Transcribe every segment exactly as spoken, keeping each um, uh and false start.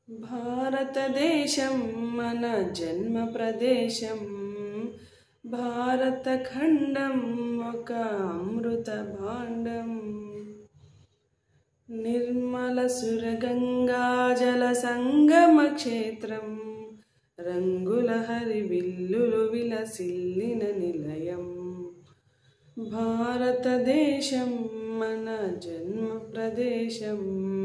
భారతదేశం మన జన్మ ప్రదేశం, భారతఖండం ఒక అమృత భాండం. నిర్మల సురగంగా జల సంగమ క్షేత్రం, రంగుల హరివిల్లులు విలసిల్లిన నిలయం. భారతదేశం మన జన్మ ప్రదేశం,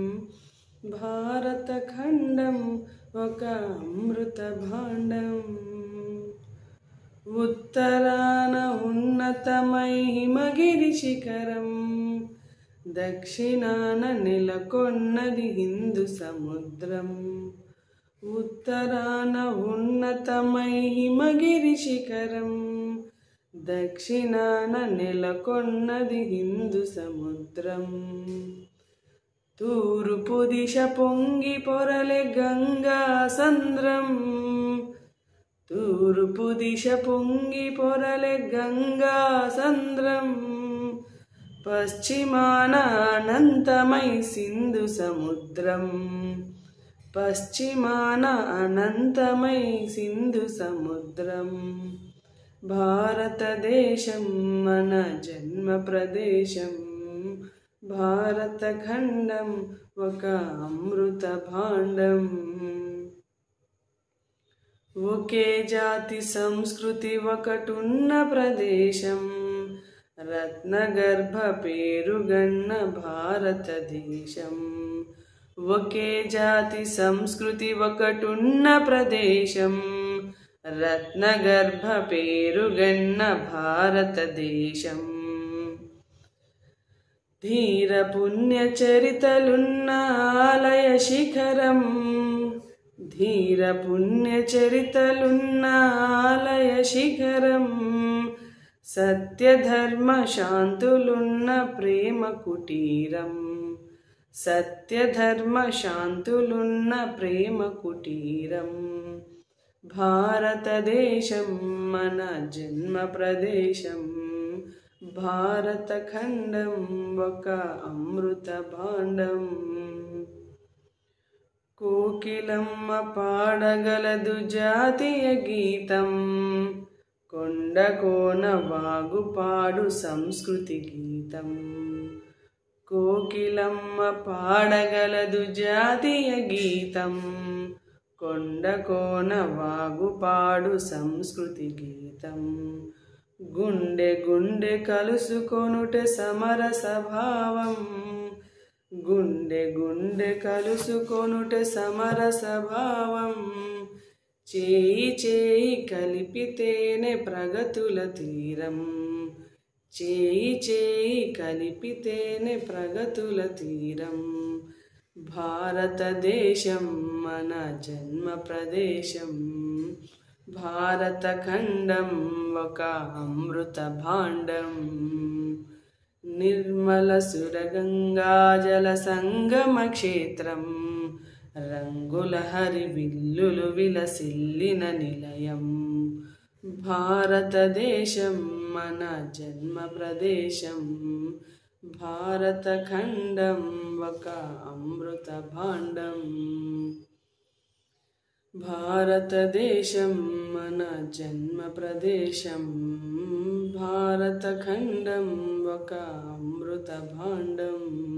భారతఖండం ఒక అమృత భాండం. ఉత్తరాన ఉన్నతమై హిమగిరి శిఖరం, దక్షిణాన నెలకొన్నది హిందూ సముద్రం. ఉత్తరాన ఉన్నతమై హిమగిరి శిఖరం, దక్షిణాన నెలకొన్నది హిందూ సముద్రం. తూర్పు దిశ పొంగి పొరలే గంగా సంద్రం, తూర్పు దిశ పొంగి పొరలే గంగా సంద్రం. పశ్చిమాన అనంతమై సింధు సముద్రం, పశ్చిమాన అనంతమై సింధు సముద్రం. భారతదేశం మన జన్మ ప్రదేశం, భారతఖండం ఒక అమృత భాండం. ఒకే జాతి సంస్కృతి ఒకటున్న ప్రదేశం, రత్నగర్భ పేరుగన్న భారతదేశం. ఒకే జాతి సంస్కృతి ఒకటున్న ప్రదేశం, రత్నగర్భ పేరుగన్న భారతదేశం. ధీర పుణ్య చరితలున్న ఆలయ శిఖరం, ధీర పుణ్య చరితలున్న ఆలయ శిఖరం. సత్యధర్మ శాంతులున్న ప్రేమ కుటీరం, సత్యధర్మ శాంతులున్న ప్రేమ కుటీరం. భారతదేశం మన జన్మ ప్రదేశం, భారతఖండం ఒక అమృత భాండం. కోకిలమ్మ పాడగలదు జాతీయ గీతం, కొండ కోన వాగుపాడు సంస్కృతి గీతం. కోకిలమ్మ పాడగలదు జాతీయ గీతం, కొండ కోన వాగుపాడు సంస్కృతి గీతం. గుండె గుండె కలుసుకొనుట సమరస భావం, గుండె గుండె కలుసుకొనుట సమరస భావం. చేయి చేయి కలిపితేనే ప్రగతుల తీరం, చేయి చేయి కలిపితేనే ప్రగతుల తీరం. భారతదేశం మన జన్మ ప్రదేశం, భారతఖండం ఒక అమృత భాండం. నిర్మల సురగంగా జల సంగమ క్షేత్రం, రంగుల హరివిల్లులు విలసిల్లిన నిలయం. భారతదేశం మన జన్మ ప్రదేశం, భారతఖండం ఒక అమృత భాండం. భారతదేశం మన జన్మ ప్రదేశం, భారతఖండం ఒక అమృత భాండం.